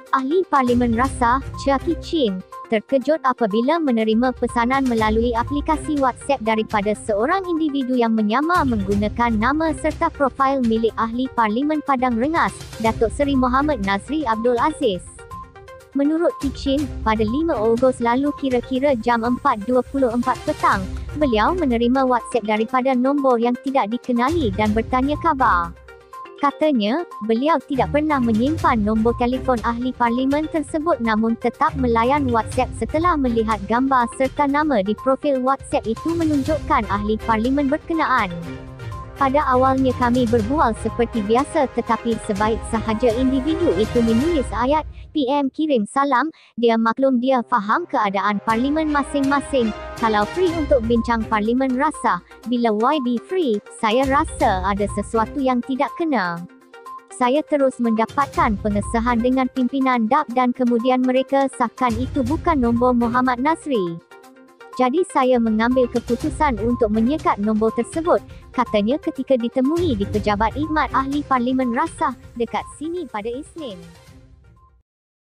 Ahli Parlimen Rasa, Jackie Chin, terkejut apabila menerima pesanan melalui aplikasi WhatsApp daripada seorang individu yang menyamar menggunakan nama serta profil milik Ahli Parlimen Padang Rengas, Datuk Seri Mohamed Nazri Abdul Aziz. Menurut Chin, pada 5 Ogos lalu kira-kira jam 4.24 petang, beliau menerima WhatsApp daripada nombor yang tidak dikenali dan bertanya khabar. Katanya, beliau tidak pernah menyimpan nombor telefon ahli parlimen tersebut namun tetap melayan WhatsApp setelah melihat gambar serta nama di profil WhatsApp itu menunjukkan ahli parlimen berkenaan. Pada awalnya kami berbual seperti biasa tetapi sebaik sahaja individu itu menulis ayat, PM kirim salam, dia maklum dia faham keadaan parlimen masing-masing. Kalau free untuk bincang parlimen rasa, bila YB free, saya rasa ada sesuatu yang tidak kena. Saya terus mendapatkan pengesahan dengan pimpinan DAP dan kemudian mereka sahkan itu bukan nombor Mohamed Nazri. Jadi saya mengambil keputusan untuk menyekat nombor tersebut, katanya ketika ditemui di Pejabat Khidmat Ahli Parlimen Rasa, dekat sini pada Isnin.